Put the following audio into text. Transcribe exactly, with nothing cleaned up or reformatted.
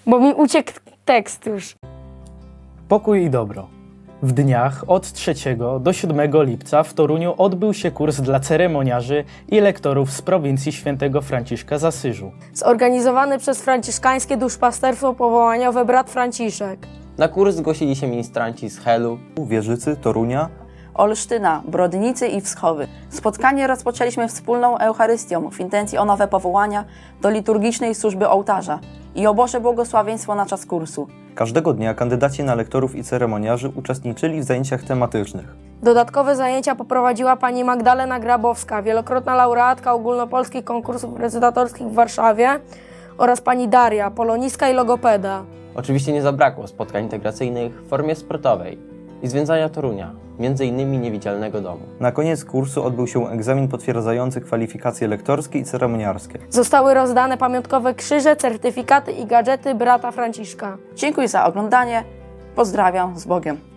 bo mi uciekł tekst już. Pokój i dobro. W dniach od trzeciego do siódmego lipca w Toruniu odbył się kurs dla ceremoniarzy i lektorów z prowincji świętego Franciszka z Asyżu. Zorganizowany przez franciszkańskie duszpasterstwo powołaniowe Brat Franciszek. Na kurs zgłosili się ministranci z Helu, Wierzycy, Torunia, Olsztyna, Brodnicy i Wschowy. Spotkanie rozpoczęliśmy wspólną Eucharystią w intencji o nowe powołania do liturgicznej służby ołtarza i o Boże błogosławieństwo na czas kursu. Każdego dnia kandydaci na lektorów i ceremoniarzy uczestniczyli w zajęciach tematycznych. Dodatkowe zajęcia poprowadziła pani Magdalena Grabowska, wielokrotna laureatka ogólnopolskich konkursów recytatorskich w Warszawie, oraz pani Daria, polonistka i logopeda. Oczywiście nie zabrakło spotkań integracyjnych w formie sportowej i związania Torunia, między innymi Niewidzialnego Domu. Na koniec kursu odbył się egzamin potwierdzający kwalifikacje lektorskie i ceremoniarskie. Zostały rozdane pamiątkowe krzyże, certyfikaty i gadżety Brata Franciszka. Dziękuję za oglądanie. Pozdrawiam z Bogiem.